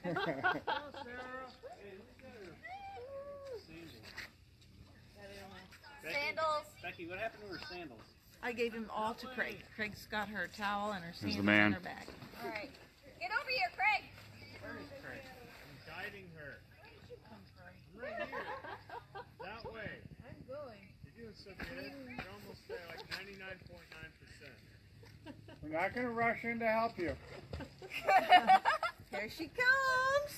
Sandals. Becky, what happened to her sandals? I gave him all to Craig. Craig's got her towel and her sandals the man. in her bag. All right. Get over here, Craig. Where is Craig? I'm guiding her. Right here. That way. I'm going. You're doing so good. You're almost there, like 99.9%. We're not going to rush in to help you. Here she comes.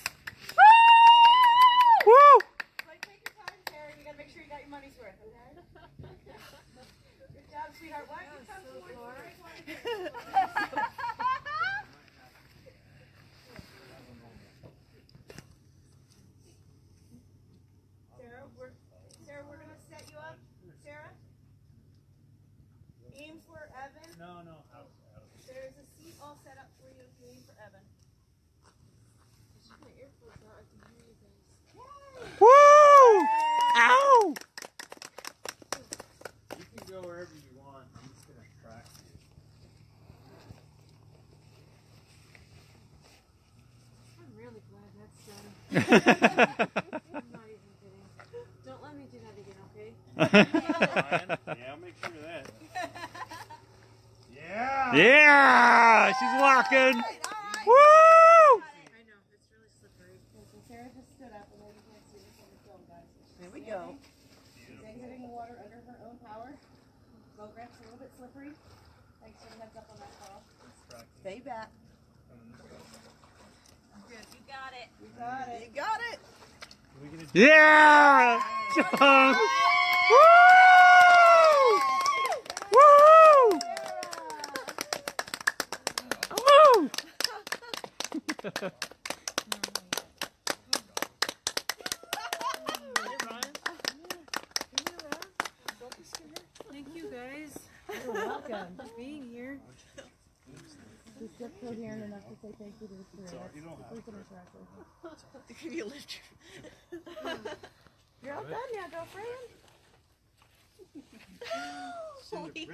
Woo! Like, take your time, Sarah. You gotta make sure you got your money's worth, okay? Good job, sweetheart. Why don't you come towards the Sarah, we're gonna set you up. Sarah? Aim for Evan. No. There's a seat all set up for you if you aim for Evan. Woo! Ow! You can go wherever you want. I'm just going to track you. I'm really glad that's done. I'm not even kidding. Don't let me do that again, okay? Yeah, I'll make sure of that. Yeah! Yeah! She's walking! Woo! I know, it's really slippery. So Sarah just stood up and then you can't see this on the film, guys. There we go. She's exiting the water under her own power. Boat ramp's a little bit slippery. Thanks for the heads up on that, Carl. Stay back. Good. You got it. You got it. You got it. Yeah! Jump! Woo! Woo! Woo! Thank you guys You're welcome. for being here. Just get coherent enough to say thank you to the crew. You don't have to. Give you a lift. You're all done now, girlfriend. Holy cow.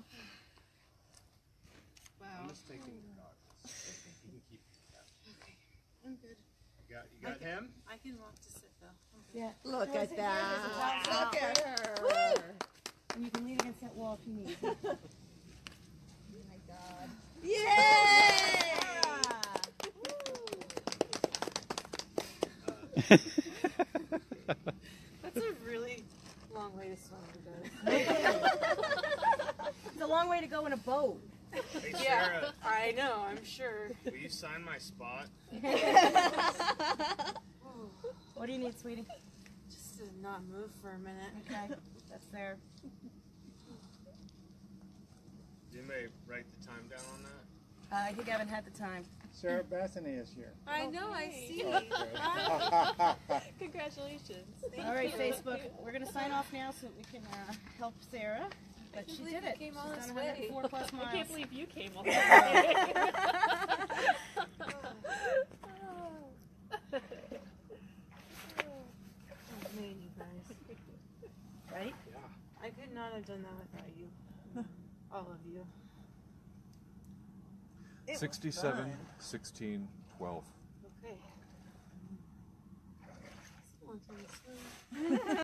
Wow. I'm just taking the goggles. You can keep that. Okay, I'm good. You got him? I can walk to sit though. Yeah. Look at that. Look at her. And you can lean against that wall if you need. Oh my God. Yay! That's a really long way to swim, you guys. It's a long way to go in a boat. Hey, Yeah, Sarah, I know, I'm sure. will you sign my spot? What do you need, sweetie? Just to not move for a minute. Okay, that's there. Did anybody write the time down on that? I think I haven't had the time. Sarah Bethany is here. I know, I see. Congratulations. All right, Facebook. We're going to sign off now so we can help Sarah. But she did it. Came all She's this done way. 104 plus miles. I can't believe you came all this way. Oh, man, you guys. Right? I could not have done that without you. All of you. 67, 16, 12. Okay. It's a long time to swim.